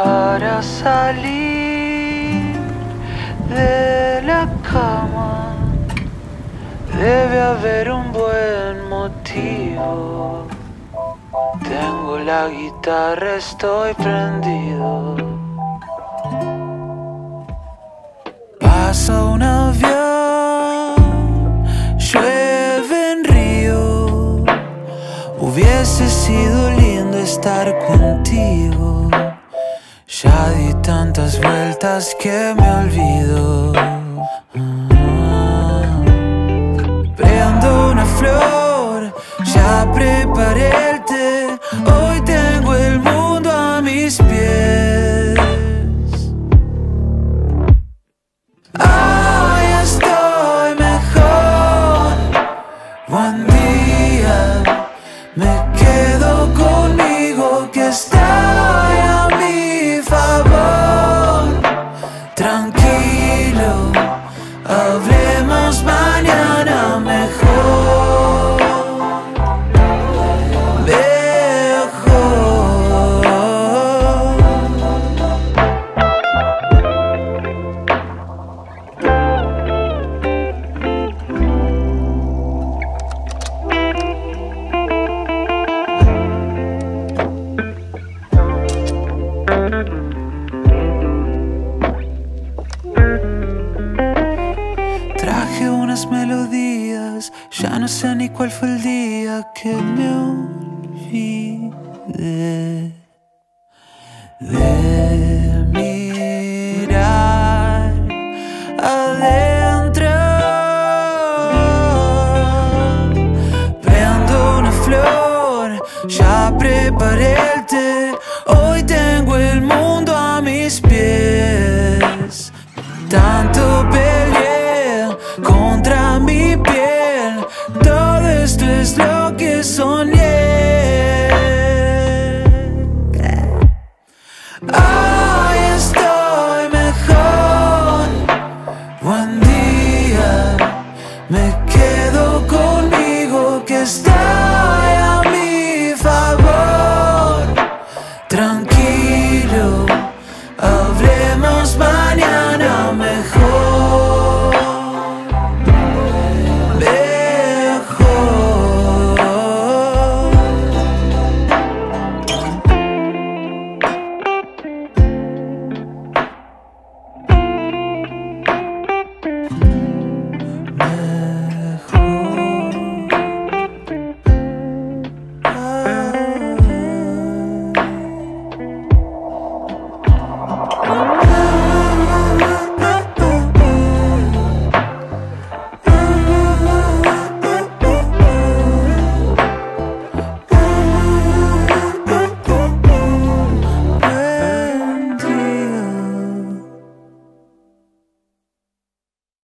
para salir de la cama. Debe haber un buen motivo. Tengo la guitarra, estoy prendido. Pasa un avión, llueve en Río. Hubiese sido lindo estar contigo. Ya di tantas vueltas que me olvido. Prendo una flor, ya preparé el té. Hoy tengo el mundo a mis pies. Hoy estoy mejor. Buen día, me quedo conmigo que está a mi favor. Tranquilo, hablemos mañana mejor. Traje unas melodías, ya no sé ni cuál fue el día que me olvidé de mirar adentro. Prendo una flor, ya preparé el té. Hoy tengo el mundo a mis pies. Tanto peleé contra mi piel. Todo esto es lo que soñé. Hoy estoy mejor. Buen día, me quedo conmigo que está a mi favor. Tranquilo, hablemos mañana mejor.